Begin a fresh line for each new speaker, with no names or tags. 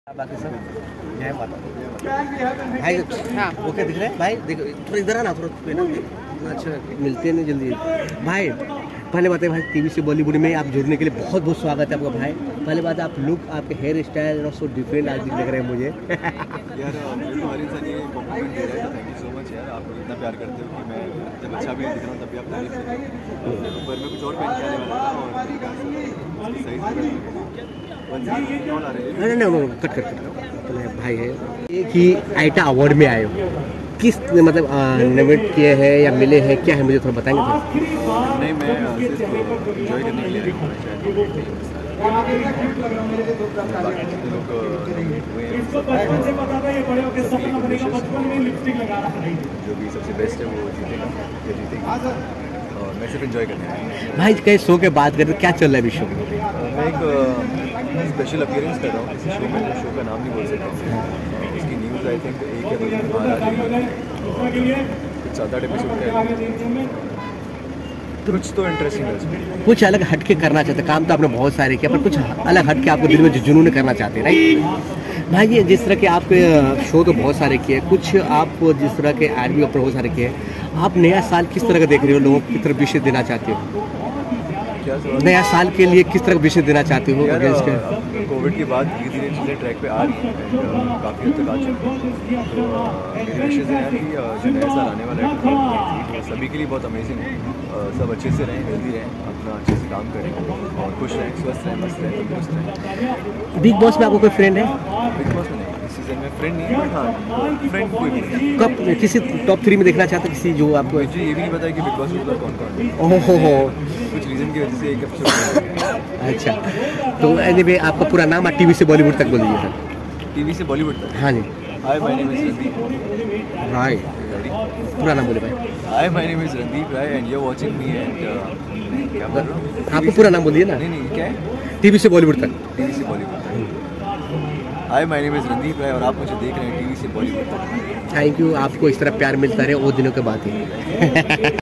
बाकी सब जय माता भाई। हाँ ओके दिख रहे हैं भाई, देखो थोड़ा इधर आना, थोड़ा अच्छा मिलते नहीं जल्दी भाई। पहले बात है भाई, टीवी से बॉलीवुड में आप जुड़ने के लिए बहुत बहुत स्वागत है आपका भाई। पहले बात है, आप लुक, आपके हेयर स्टाइल और सो डिफरेंट आज लग रहे हैं मुझे।
यार मुझे तो हर इंसान ये कॉम्प्लीमेंट दे रहा है, थैंक यू सो मच यार। आप इतना प्यार करते हो कि मैं जब अच्छा भी दिख रहा हूँ तब भी आप तारीफ कर रहे हो। पर मैं कुछ और पहन के आने वाला था और सही
नहीं कट अपने भाई है। एक ही आईटा अवार्ड में आए हो, किस मतलब नोमिनेट किए हैं या मिले हैं, क्या है मुझे थोड़ा बताएंगे थोड़ा?
नहीं, मैं सिर्फ एंजॉय करने के लिए आया हूँ। जो भी सबसे बेस्ट है वो जीतेगा या जीतेगी, और मैं सिर्फ एंजॉय करने आया हूँ।
भाई कई शो के बात करें तो क्या चल रहा है अभी शो में?
मैं एक स्पेशल अपीयरेंस कर रहा हूँ किसी शो में, शो का नाम नहीं बोल सकता हूँ। उसकी न्यूज़ आई थिंक एक या दो दिन बाद आ रही है, कुछ 7-8 एपिसोड का। कुछ तो इंटरेस्टिंग है उसमें,
कुछ अलग हटके करना चाहते, काम तो आपने बहुत सारे किया, पर कुछ अलग हटके आपको दिल में जुनून करना चाहते हैं, राइट भाई? ये जिस तरह के आपके शो तो बहुत सारे किए, कुछ आप जिस तरह के एड भी बहुत सारे किए, आप नया साल किस तरह का देख रहे हो? लोगों को किस तरह विशेष देना चाहते हो?
क्या
नया साल के लिए किस तरह विशेष देना चाहते हो?
कोविड के बाद धीरे धीरे चीज़ें ट्रैक पे आ रही हैं, काफ़ी हद तक आ चुकी हैं। तो मेरी विशेष है कि जो नया साल आने वाला है तो सभी के लिए बहुत अमेजिंग है। सब अच्छे से रहें, हेल्दी रहें, अपना अच्छे से काम करें और खुश रहें, स्वस्थ रहें, मस्त रहें, तंदुरुस्त रहें।
बिग बॉस में आपको कोई फ्रेंड है?
बिग बॉस में नहीं, इस सीज़न में फ्रेंड नहीं है, बट हाँ फ्रेंड कोई भी नहीं।
कब किसी टॉप 3 में देखना चाहते हैं किसी जो आपको?
मुझे ये भी नहीं पता है कि बिग बॉस में कौन कौन है।
ओहो
कुछ रीज़न की वजह से एक एपिसोड।
अच्छा, तो एनीवे आपका पूरा नाम आप टीवी से बॉलीवुड तक बोल दीजिए सर।
टीवी से बॉलीवुड तक?
हाँ जी।
Hi my name is Randeep
Rai, पूरा नाम बोले भाई।
Hi my name is Randeep Rai and you are watching me and क्या बोल रहा हूँ?
आपको पूरा नाम बोलिए ना।
नहीं क्या है?
टीवी से बॉलीवुड तक।
टीवी से बॉलीवुड तक। Hi my name is Randeep Rai और आप मुझे देख रहे हैं टीवी से बॉलीवुड तक।
थैंक यू, आपको इस तरह प्यार मिलता रहे वो दिनों के बाद ही।